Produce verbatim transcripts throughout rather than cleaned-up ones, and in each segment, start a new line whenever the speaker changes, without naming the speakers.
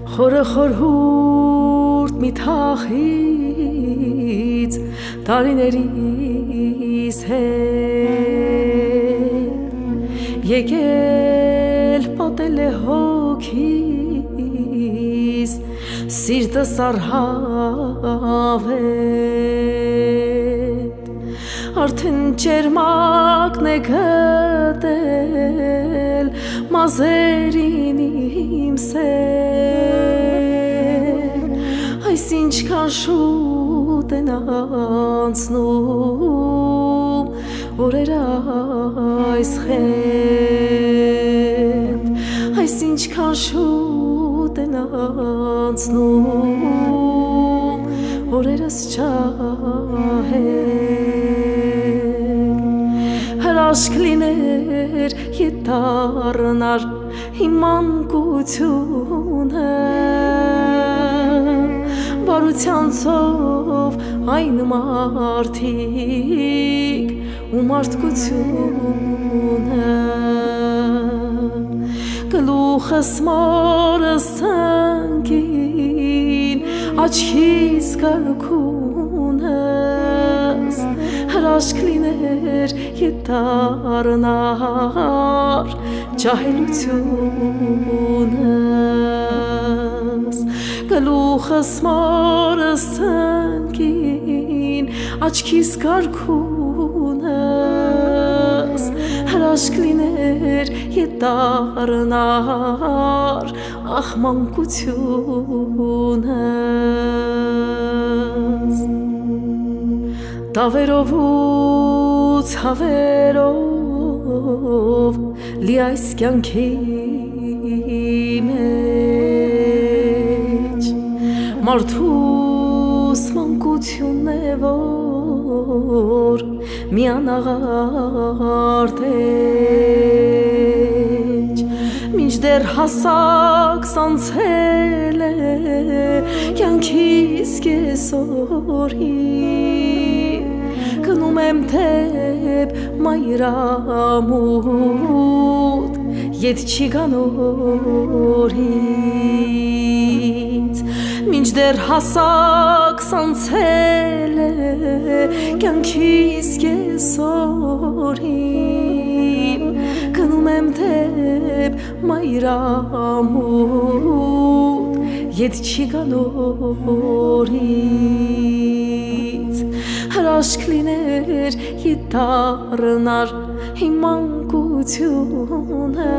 Խորը խորհուրդ մի թախից տարիներիս հետ եկել պատել է հոգիս սիրտս առհավետ արդեն ճերմակն է գտել մազերին իմ սեր այս ինչքան շուտ են անցնում օրեր այս խետ այս ինչքան շուտ են անցնում օրերս չահել հրաշք լիներ ետառնար իմ մանկությունը բարության ցով այն մարդիկ ու մարդկությունը գլուխս մորս ցանկին աչքիս կարգունս հրաշք լիներ ետառնար ջահելությունս գլուխս մորս ցանկին աչքիս կարգունս հրաշք լիներ ետառնար ախ մանկությունս տավերով ու ցավերով լի այս կյանքի մեջ մարդուս մանկությունն է որ միանաղարդ էջ մինչդեռ հասակս անցել է կյանքիս կեսօրի գնում եմ թեպ մայրամուտ ետ չի գան օրից մինչդեռ հասակս անցել է կյանքիս կեսօրին գնում եմ թեպ մայրամուտ ետ չի գան օրից հրաշք լիներ ետառնար իմ մանկությունը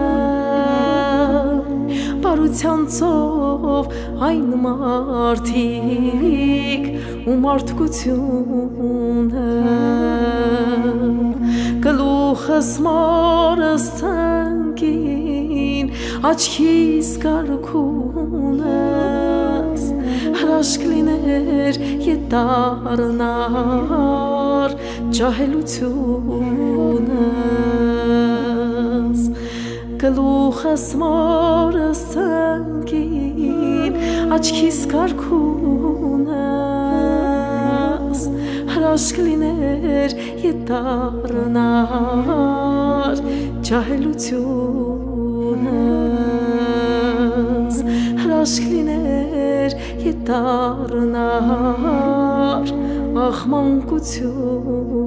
բարության ցով այն մարդիկ ու մարդկությունը գլուխս մորս ցանկին աչքիս կարգունս հրաշք լիներ ետառնար ջահելությունս գլուխս մորս ցանկին աչքիս կարգունս հրաշք լիներ ետառնար ջահելությունս հրաշք լիներ ետառնար ախ մանկություն